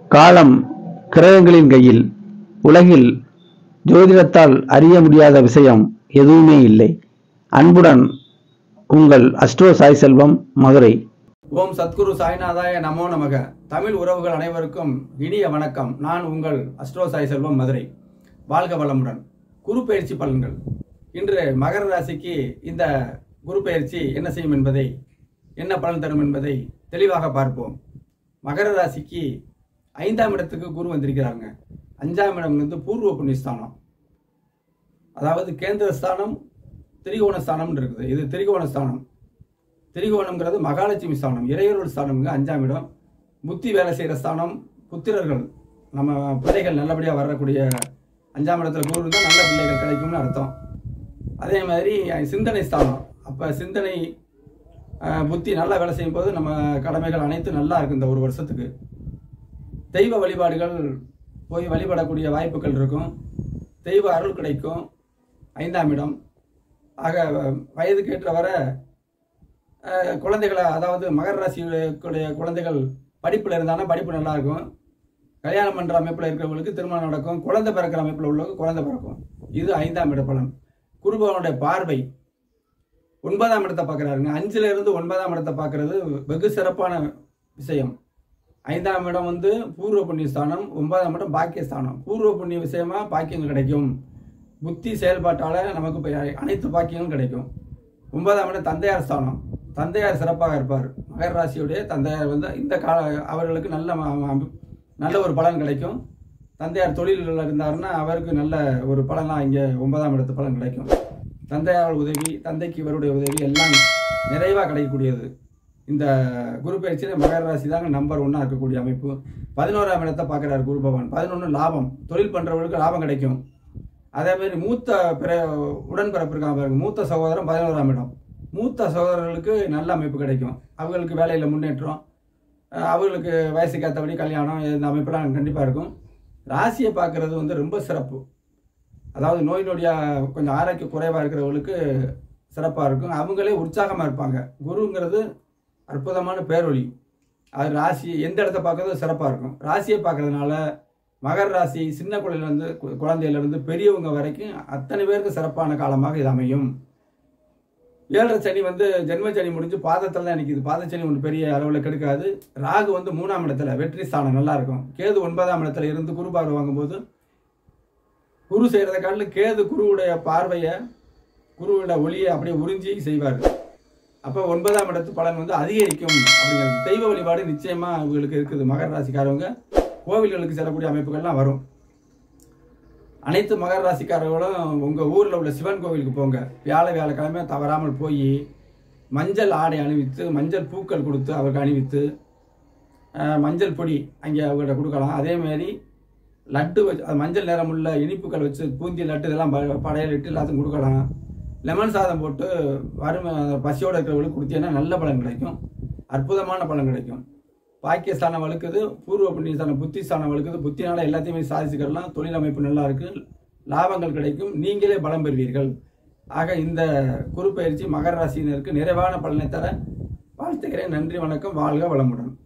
காலம் கிரகங்களின் கையில். உலகில் ஜோதிடத்தால் அறிய முடியாத விஷயம் எதுவுமே இல்லை. அன்புடன் உங்கள் அஸ்ட்ரோ சாய் செல்வம், மதுரை. ஓம் சத்குரு சாய்நாதாய நமோ நமக. தமிழ் உறவுகள் அனைவருக்கும் இனிய வணக்கம். நான் உங்கள் அஸ்ட்ரோ சாய் செல்வம், மதுரை. வாழ்க வளமுடன். குரு பயிற்சி பலன்கள். இன்று மகர ராசிக்கு இந்த குரு பயிற்சி என்ன செய்யும் என்பதை, என்ன பலன் தரும் என்பதை தெளிவாக பார்ப்போம். மகர ராசிக்கு 5ஆம் இடத்துக்கு குரு வந்திருக்கிறாங்க. 5ஆம் இடம் வந்து பூர்வ புண்ணியஸ்தானம், அதாவது கேந்திர ஸ்தானம், திரிகோண ஸ்தானம் இருக்குது. இது திரிகோண ஸ்தானம். திரிகோணம்ங்கிறது மகாலட்சுமி ஸ்தானம், இறையருள் ஸ்தானம்ங்க. 5ஆம் இடம் புத்தி வேலை செய்கிற ஸ்தானம். புத்திரர்கள், நம்ம பிள்ளைகள் நல்லபடியாக வரக்கூடிய 5ஆம் இடத்துல குரு இருந்தால் நல்ல பிள்ளைகள் கிடைக்கும்னு அர்த்தம். அதே மாதிரி சிந்தனை ஸ்தானம். அப்போ சிந்தனை புத்தி நல்லா வேலை செய்யும் போது நம்ம கடமைகள் அனைத்தும் நல்லா இருக்கும். இந்த ஒரு வருஷத்துக்கு தெய்வ வழிபாடுகள் போய் வழிபடக்கூடிய வாய்ப்புகள் இருக்கும். தெய்வ அருள் கிடைக்கும் 5ஆம் இடம். ஆக வயதுக்கு ஏற்றவரை குழந்தைகளை, அதாவது மகர ராசியுடைய குழந்தைகள் படிப்பில் இருந்தாலும் படிப்பு நல்லா இருக்கும். கல்யாணம் பண்ணுற அமைப்பில் இருக்கிறவங்களுக்கு திருமணம் நடக்கும். குழந்தை பிறக்கிற அமைப்பில் உள்ளவங்க குழந்தை பிறக்கும். இது 5ஆம் இட பலன். குருபவனுடைய பார்வை 9ஆம் இடத்தை பார்க்குறாருங்க. 5ல் இருந்து 9ஆம் இடத்தை பார்க்கறது வெகு சிறப்பான விஷயம். 5ஆம் இடம் வந்து பூர்வ புண்ணிய ஸ்தானம், 9ஆம் இடம் பாக்கியஸ்தானம். பூர்வ புண்ணிய விஷயமா பாக்கியங்கள் கிடைக்கும். புத்தி செயல்பாட்டால் நமக்கு அனைத்து பாக்கியங்களும் கிடைக்கும். 9ஆம் இடம் தந்தையார் ஸ்தானம். தந்தையார் சிறப்பாக இருப்பார். மகர ராசியுடைய தந்தையார் வந்து இந்த அவர்களுக்கு நல்ல ஒரு பலன் கிடைக்கும். தந்தையார் தொழில்களில் இருந்தாருன்னா அவருக்கு நல்ல ஒரு பலனாக இங்கே 9ஆம் இடத்து பலன் கிடைக்கும். தந்தையார் உதவி, தந்தைக்கு இவருடைய உதவி எல்லாம் நிறைவாக கிடைக்கக்கூடியது. இந்த குரு பயிற்சியில் மகர ராசி தாங்க நம்பர் 1 இருக்கக்கூடிய அமைப்பு. 11ஆம் இடத்தை பார்க்குறாரு குரு பகவான். 11 லாபம். தொழில் பண்ணுறவங்களுக்கு லாபம் கிடைக்கும். அதேமாதிரி மூத்த உடன்பிறப்பு இருக்காங்க, மூத்த சகோதரன் 11ஆம் இடம். மூத்த சகோதரர்களுக்கு நல்ல அமைப்பு கிடைக்கும். அவங்களுக்கு வேலையில் முன்னேற்றம், அவர்களுக்கு வயசுக்கு ஏற்றபடி கல்யாணம், இந்த அமைப்பெல்லாம் கண்டிப்பாக இருக்கும். ராசியை பார்க்குறது வந்து ரொம்ப சிறப்பு. அதாவது நோய் நொடியாக கொஞ்சம் ஆரோக்கிய குறைவாக இருக்கிறவங்களுக்கு சிறப்பாக இருக்கும். அவங்களே உற்சாகமாக இருப்பாங்க. குருங்கிறது அற்புதமான பேரொழி. அது ராசி எந்த இடத்த பார்க்கறது சிறப்பாக இருக்கும். ராசியை பார்க்கறதுனால மகர ராசி சின்ன குழந்தையிலேருந்து பெரியவங்க வரைக்கும் அத்தனை பேருக்கு சிறப்பான காலமாக இது அமையும். 7.5 சனி வந்து ஜென்ம சனி முடிஞ்சு பாதத்தில் தான் நிற்கிது. பாதச்சனி ஒன்று பெரிய அளவில் கெடுக்காது. ராகு வந்து 3ஆம் இடத்துல வெற்றி ஸ்தானம் நல்லா இருக்கும். கேது 9ஆம் இடத்துல இருந்து குரு பார்வை வாங்கும்போது குரு செய்கிறத காட்டிலும் கேது குருவுடைய பார்வையை, குருவோட ஒளியை அப்படியே உறிஞ்சி செய்வார். அப்போ 9ஆம் இடத்து பலன் வந்து அதிகரிக்கும் அப்படிங்கிறது. தெய்வ வழிபாடு நிச்சயமாக அவங்களுக்கு இருக்குது. மகர ராசிக்காரவங்க கோவில்களுக்கு செல்லக்கூடிய அமைப்புகள்லாம் வரும். அனைத்து மகர ராசிக்காரர்களும் உங்கள் ஊரில் உள்ள சிவன் கோவிலுக்கு போங்க. வியாழக்கிழமை தவறாமல் போய் மஞ்சள் ஆடை அணிவித்து, மஞ்சள் பூக்கள் கொடுத்து அவருக்கு அணிவித்து, மஞ்சள் பொடி அங்கே அவங்கள்ட்ட கொடுக்கலாம். அதேமாரி லட்டு வச்சு, அது மஞ்சள் நிறம் உள்ள இனிப்புகள் வச்சு பூந்தி லட்டு இதெல்லாம் படையல் இட்டு எல்லாத்துக்கும் கொடுக்கலாம். லெமன் சாதம் போட்டு பசியோடு இருக்கிறவங்களுக்கு கொடுத்தீங்கன்னா நல்ல பலன் கிடைக்கும். அற்புதமான பலன் கிடைக்கும். பாக்கியஸ்தானம் வலுக்குது, பூர்வ புண்ணியஸ்தானம் புத்தி ஸ்தானம் வலுக்குது. புத்தினால எல்லாத்தையுமே சாதிச்சுக்கலாம். தொழில் அமைப்பு நல்லா இருக்குது, லாபங்கள் கிடைக்கும், நீங்களே பலம் பெறுவீர்கள். ஆக இந்த குரு பயிற்சி மகர ராசியினருக்கு நிறைவான பலனை தர வாழ்த்துக்கிறேன். நன்றி, வணக்கம். வாழ்க வளமுடன்.